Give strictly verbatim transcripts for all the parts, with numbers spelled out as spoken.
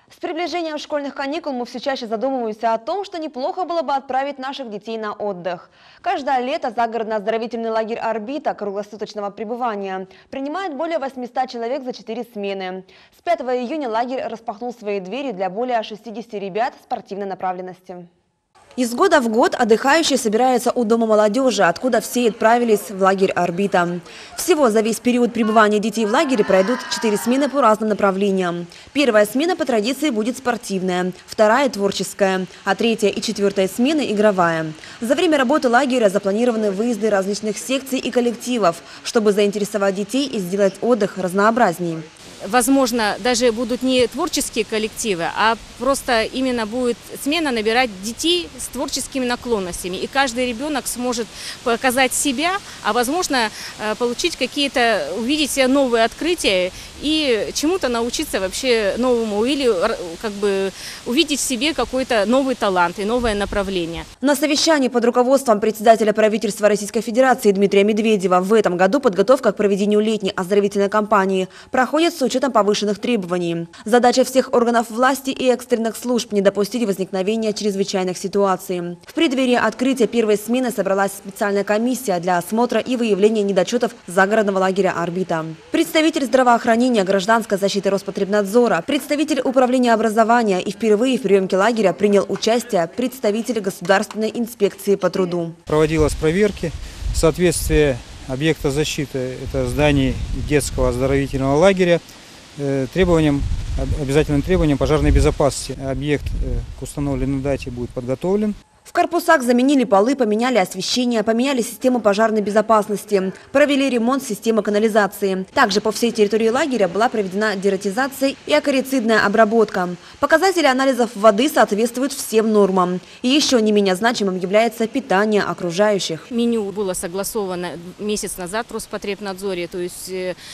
С приближением школьных каникул мы все чаще задумываемся о том, что неплохо было бы отправить наших детей на отдых. Каждое лето загородно-оздоровительный лагерь «Орбита» круглосуточного пребывания принимает более восьмисот человек за четыре смены. С пятого июня лагерь распахнул свои двери для более шестидесяти ребят спортивной направленности. Из года в год отдыхающие собираются у Дома молодежи, откуда все отправились в лагерь «Орбита». Всего за весь период пребывания детей в лагере пройдут четыре смены по разным направлениям. Первая смена по традиции будет спортивная, вторая – творческая, а третья и четвертая смены – игровая. За время работы лагеря запланированы выезды различных секций и коллективов, чтобы заинтересовать детей и сделать отдых разнообразнее. Возможно, даже будут не творческие коллективы, а просто именно будет смена набирать детей с творческими наклонностями. И каждый ребенок сможет показать себя, а возможно получить какие-то, увидеть себе новые открытия и чему-то научиться вообще новому или как бы увидеть в себе какой-то новый талант и новое направление. На совещании под руководством председателя правительства Российской Федерации Дмитрия Медведева в этом году подготовка к проведению летней оздоровительной кампании проходит с учетом повышенных требований. Задача всех органов власти и экстренных служб – не допустить возникновения чрезвычайных ситуаций. В преддверии открытия первой смены собралась специальная комиссия для осмотра и выявления недочетов загородного лагеря «Орбита». Представитель здравоохранения, гражданской защиты Роспотребнадзора, представитель управления образования и впервые в приемке лагеря принял участие представитель Государственной инспекции по труду. Проводилась проверки соответствия объекта защиты, это здание детского оздоровительного лагеря, требованиям, обязательным требованиям пожарной безопасности. Объект к установленной дате будет подготовлен. В корпусах заменили полы, поменяли освещение, поменяли систему пожарной безопасности, провели ремонт системы канализации. Также по всей территории лагеря была проведена дератизация и акарицидная обработка. Показатели анализов воды соответствуют всем нормам. И еще не менее значимым является питание окружающих. Меню было согласовано месяц назад в Роспотребнадзоре, то есть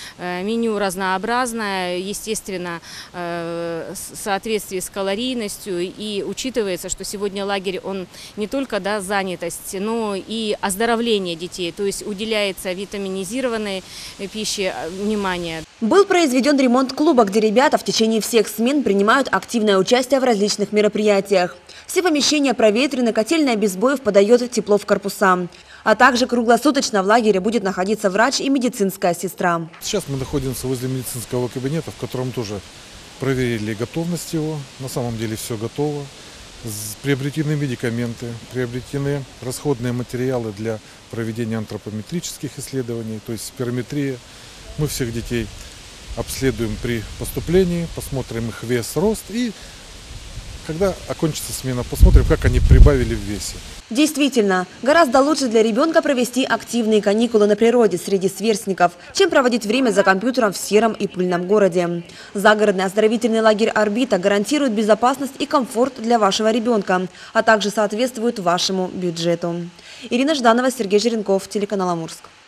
меню разнообразное, естественно, в соответствии с калорийностью, и учитывается, что сегодня лагерь, он не только да, занятость, но и оздоровление детей, то есть уделяется витаминизированной пище внимание. Был произведен ремонт клуба, где ребята в течение всех смен принимают активное участие в различных мероприятиях. Все помещения проветрены, котельная без сбоев подает тепло в корпуса. А также круглосуточно в лагере будет находиться врач и медицинская сестра. Сейчас мы находимся возле медицинского кабинета, в котором тоже проверили готовность его. На самом деле все готово. Приобретены медикаменты, приобретены расходные материалы для проведения антропометрических исследований, то есть спирометрия. Мы всех детей обследуем при поступлении, посмотрим их вес, рост и когда окончится смена, посмотрим, как они прибавили в весе. Действительно, гораздо лучше для ребенка провести активные каникулы на природе среди сверстников, чем проводить время за компьютером в сером и пыльном городе. Загородный оздоровительный лагерь «Орбита» гарантирует безопасность и комфорт для вашего ребенка, а также соответствует вашему бюджету. Ирина Жданова, Сергей Жеренков, телеканал Амурск.